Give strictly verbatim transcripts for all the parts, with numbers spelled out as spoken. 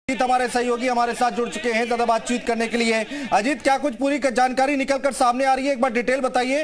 अजीत हमारे सहयोगी हमारे साथ जुड़ चुके हैं ज्यादा बातचीत करने के लिए। अजीत, क्या कुछ पूरी जानकारी निकलकर सामने आ रही है, एक बार डिटेल बताइए।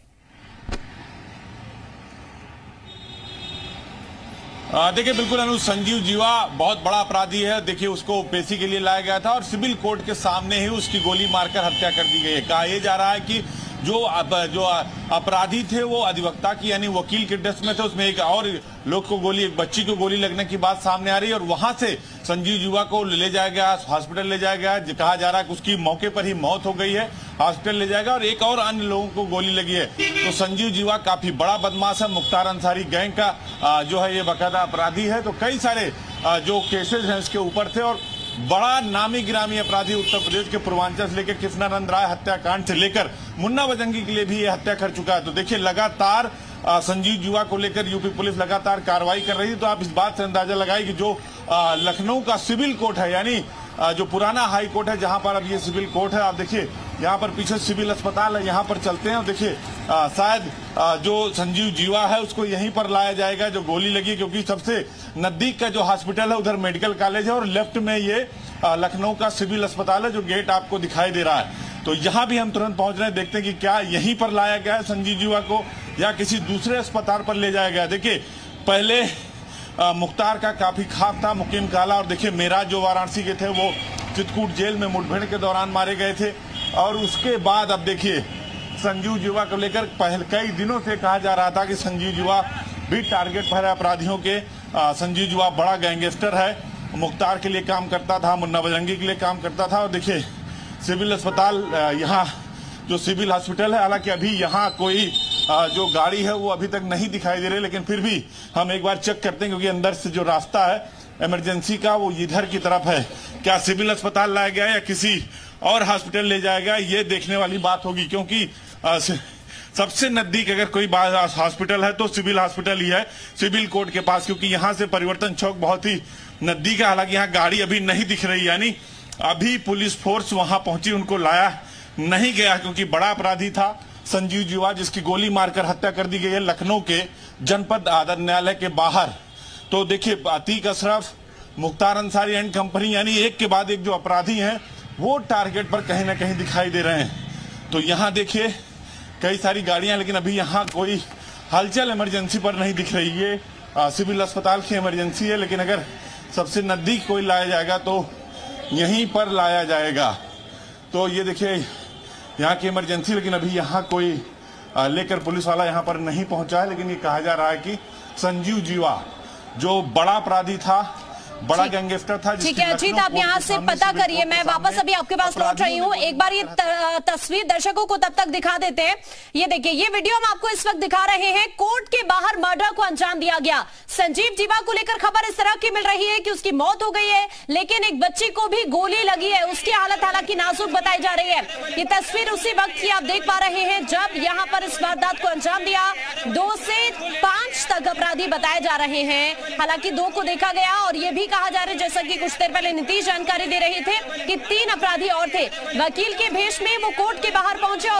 देखिए बिल्कुल अनुज, संजीव जीवा बहुत बड़ा अपराधी है। देखिए उसको पेशी के लिए लाया गया था और सिविल कोर्ट के सामने ही उसकी गोली मारकर हत्या कर दी गई है। कहा यह जा रहा है कि जो जो अपराधी थे वो अधिवक्ता की यानी वकील के डेस्क में थे, उसमें एक और लोग को गोली, एक बच्ची को गोली लगने की बात सामने आ रही है और वहां से संजीव जीवा को ले जाया गया, हॉस्पिटल ले जाया गया। कहा जा रहा है कि उसकी मौके पर ही मौत हो गई है, हॉस्पिटल ले जाएगा और एक और अन्य लोगों को गोली लगी है। तो संजीव जीवा काफी बड़ा बदमाश है, मुख्तार अंसारी गैंग का जो है ये बाकायदा अपराधी है। तो कई सारे जो केसेज हैं इसके ऊपर थे और बड़ा नामी गिरामी अपराधी उत्तर प्रदेश के पूर्वांचल से लेकर कृष्णानंद राय हत्याकांड से लेकर मुन्ना बजरंगी के लिए भी ये हत्या कर चुका है। तो देखिए लगातार संजीव जीवा को लेकर यूपी पुलिस लगातार कार्रवाई कर रही है। तो आप इस बात से अंदाजा लगाए कि जो लखनऊ का सिविल कोर्ट है यानी जो पुराना हाई कोर्ट है जहां पर अब ये सिविल कोर्ट है, आप देखिए यहाँ पर पीछे सिविल अस्पताल है, यहाँ पर चलते हैं और देखिए शायद जो संजीव जीवा है उसको यहीं पर लाया जाएगा जो गोली लगी, क्योंकि सबसे नजदीक का जो हॉस्पिटल है उधर मेडिकल कॉलेज है और लेफ्ट में ये लखनऊ का सिविल अस्पताल है जो गेट आपको दिखाई दे रहा है। तो यहाँ भी हम तुरंत पहुंच रहे हैं, देखते हैं कि क्या यहीं पर लाया गया है संजीव जीवा को या किसी दूसरे अस्पताल पर ले जाया गया। देखिए पहले आ, मुख्तार का काफी खाप था, मुकीम काला, और देखिए मेराज जो वाराणसी के थे वो चित्रकूट जेल में मुठभेड़ के दौरान मारे गए थे। और उसके बाद अब देखिए संजीव जीवा को लेकर पहले कई दिनों से कहा जा रहा था कि संजीव जीवा भी टारगेट पर है अपराधियों के। आ, संजीव जीवा बड़ा गैंगस्टर है, मुख्तार के लिए काम करता था, मुन्ना बजरंगी के लिए काम करता था। और देखिए सिविल अस्पताल, यहाँ जो सिविल हॉस्पिटल है, हालांकि अभी यहाँ कोई जो गाड़ी है वो अभी तक नहीं दिखाई दे रही, लेकिन फिर भी हम एक बार चेक करते हैं क्योंकि अंदर से जो रास्ता है इमरजेंसी का वो इधर की तरफ है। क्या सिविल अस्पताल लाया गया या किसी और हॉस्पिटल ले जाया गया, ये देखने वाली बात होगी, क्योंकि आ, सबसे नजदीक अगर कोई हॉस्पिटल है तो सिविल हॉस्पिटल ही है सिविल कोर्ट के पास, क्योंकि यहाँ से परिवर्तन चौक बहुत ही नजदीक है। हालांकि यहाँ गाड़ी अभी नहीं दिख रही, यानी अभी पुलिस फोर्स वहां पहुंची, उनको लाया नहीं गया क्योंकि बड़ा अपराधी था संजीव जीवा जिसकी गोली मारकर हत्या कर दी गई है लखनऊ के जनपद आदर न्यायालय के बाहर। तो देखिए अतीक अशरफ, मुख्तार अंसारी एंड कंपनी, यानी एक के बाद एक जो अपराधी हैं वो टारगेट पर कहीं ना कहीं दिखाई दे रहे हैं। तो यहाँ देखिए कई सारी गाड़ियां, लेकिन अभी यहाँ कोई हलचल इमरजेंसी पर नहीं दिख रही है। आ, सिविल अस्पताल की इमरजेंसी है, लेकिन अगर सबसे नजदीक कोई लाया जाएगा तो यहीं पर लाया जाएगा। तो ये देखिए यहाँ की इमरजेंसी, लेकिन अभी यहाँ कोई लेकर पुलिस वाला यहाँ पर नहीं पहुंचा है। लेकिन ये कहा जा रहा है कि संजीव जीवा जो बड़ा अपराधी था, बड़ा गैंगस्टर था। ठीक है अजीत, आप यहाँ से पता करिए, मैं वापस अभी आपके पास लौट रही हूँ। एक बार ये तस्वीर दर्शकों को तब तक दिखा देते हैं। ये देखिए ये वीडियो हम आपको इस वक्त दिखा रहे हैं। कोर्ट के बाहर मर्डर को अंजाम दिया गया। संजीव जीवा को लेकर खबर इस तरह की मिल रही है कि उसकी मौत हो गई है, लेकिन एक बच्ची को भी गोली लगी है, उसकी हालत हालांकि नाजुक बताई जा रही है। ये तस्वीर उसी वक्त की आप देख पा रहे हैं जब यहाँ पर इस वारदात को अंजाम दिया। दो से पांच तक अपराधी बताए जा रहे हैं, हालांकि दो को देखा गया और ये भी कहा जा रहा है, जैसा कि कुछ देर पहले नीतीश जानकारी दे रहे थे कि तीन अपराधी और थे। वकील के भेष में वो कोर्ट के बाहर पहुंचे।